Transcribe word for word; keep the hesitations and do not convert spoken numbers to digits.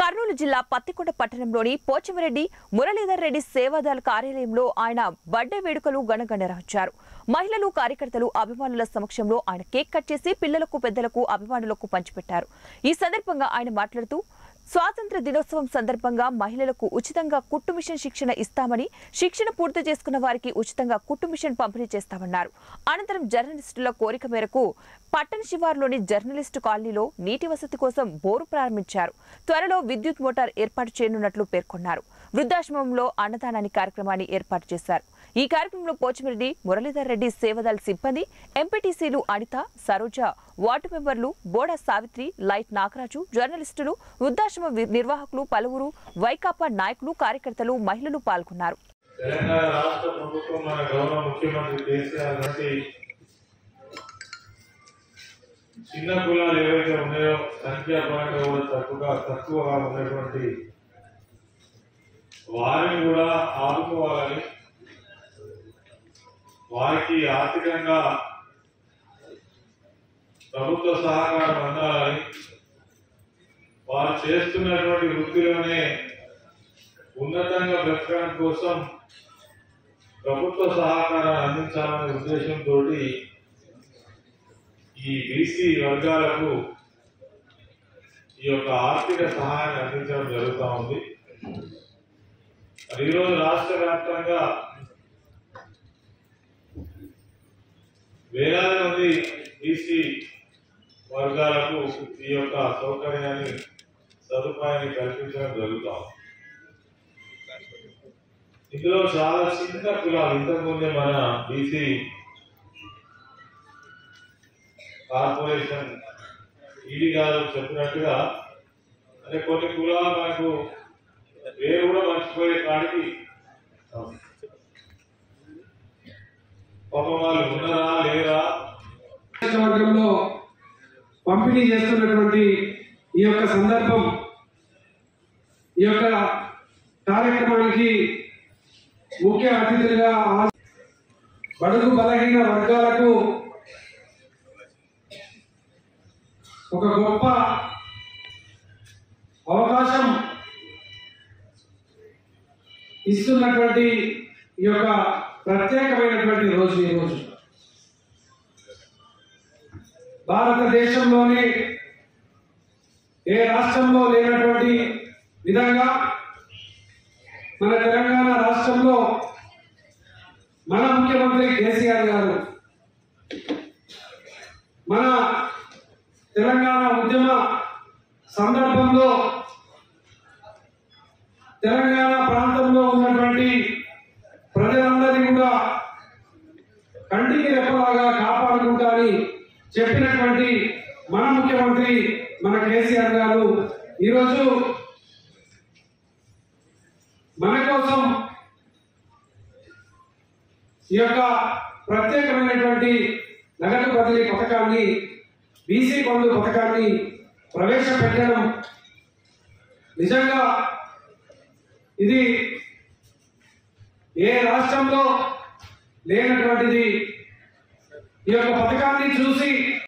కర్నూలు జిల్లా పత్తికొండ పట్టణంలోని పోచమిరెడ్డి మురళీధర్ రెడ్డి సేవాదళ కార్యాలయంలో ఆయన బర్త్డే వేడుకలు ఘనంగా నిర్వహించారు. మహిళలు, కార్యకర్తలు, అభిమానుల సమక్షంలో ఆయన కేక్ కట్ చేసి పిల్లలకు, పెద్దలకు, అభిమానులకు పంచిపెట్టారు. ఈ సందర్భంగా ఆయన మాట్లాడుతూ స్వాతంత్ర దినోత్సవం సందర్భంగా మహిళలకు ఉచితంగా కుట్టు మిషన్ శిక్షణ ఇస్తామని, శిక్షణ పూర్తి చేసుకున్న వారికి ఉచితంగా కుట్టు మిషన్ పంపిణీ చేస్తామన్నారు. అనంతరం జర్నలిస్టుల కోరిక మేరకు పట్టణ శివారులోని జర్నలిస్టు కాలనీలో నీటి వసతి కోసం బోరు ప్రారంభించారు. త్వరలో విద్యుత్ మోటార్ ఏర్పాటు చేయనున్నట్లు పేర్కొన్నారు. వృద్ధాశ్రమంలో అన్నదానాన్ని కార్యక్రమాన్ని ఏర్పాటు చేశారు. ఈ కార్యక్రమంలో పోచమిరెడ్డి మురళీధర్ రెడ్డి సేవదళ సిబ్బంది, ఎంపీటీసీలు అనిత, సరోజ, వార్డు మెంబర్లు బోడా సావిత్రి, లైట్ నాగరాజు, జర్నలిస్టులు, వృద్ధాశ్రమ నిర్వాహకులు, పలువురు వైకాపా నాయకులు, కార్యకర్తలు, మహిళలు పాల్గొన్నారు. తెలంగాణ రాష్ట్ర ప్రభుత్వం మన గౌరవ ముఖ్యమంత్రి కేసీఆర్ గారి చిన్న కులాలు ఏవైతే ఉన్నాయో సంఖ్యాపరంగా కూడా తక్కువగా తక్కువగా ఉన్నటువంటి వారిని కూడా ఆదుకోవాలని, వారికి ఆర్థికంగా ప్రభుత్వ సహకారం అందాలని, వారు చేస్తున్నటువంటి వృత్తిలోనే ఉన్నతంగా బ్రతకడం కోసం ప్రభుత్వ సహకారాన్ని అందించాలనే ఉద్దేశంతో ఈ బీసీ వర్గాలకు ఈ యొక్క ఆర్థిక సహాయాన్ని అందించడం జరుగుతూ ఉంది. ఈరోజు రాష్ట్ర వ్యాప్తంగా వేలాది మంది బీసీ వర్గాలకు ఈ యొక్క సౌకర్యాన్ని, సదుపాయాన్ని కల్పించడం జరుగుతాం. ఇందులో చాలా చిన్న కులాలు, ఇంతకుముందే మన బీసీ కార్పొరేషన్ ఈడీ గారు చెప్పినట్టుగా, అంటే కొన్ని కులాలు మనకు పేరు కూడా మర్చిపోయే కాడికి పాపం వాళ్ళు ఉన్నారా లేరా వర్గంలో పంపిణీ చేస్తున్నటువంటి ఈ యొక్క సందర్భం, ఈ యొక్క కార్యక్రమానికి ముఖ్య అతిథులుగా బడుగు బలహీన వర్గాలకు ఒక గొప్ప అవకాశం ఇస్తున్నటువంటి ఈ యొక్క ప్రత్యేకమైనటువంటి రోజు ఈ రోజు భారతదేశంలోని ఏ రాష్ట్రంలో లేనటువంటి విధంగా మన తెలంగాణ రాష్ట్రంలో మన ముఖ్యమంత్రి కేసీఆర్ గారు మన తెలంగాణ ఉద్యమ సందర్భంలో తెలంగాణ ప్రాంతంలో ఉన్నటువంటి ప్రజలందరినీ కూడా కంటికి రెప్పలాగా కాపాడుకుంటారని చెప్పినటువంటి మన ముఖ్యమంత్రి మన కేసీఆర్ గారు ఈరోజు మన కోసం ఈ యొక్క ప్రత్యేకమైనటువంటి నగదు బదిలీ పథకాన్ని, బీసీ బంధు పథకాన్ని ప్రవేశపెట్టడం నిజంగా ఇది ఏ రాష్ట్రంలో లేనటువంటిది. ఈ యొక్క పథకాన్ని చూసి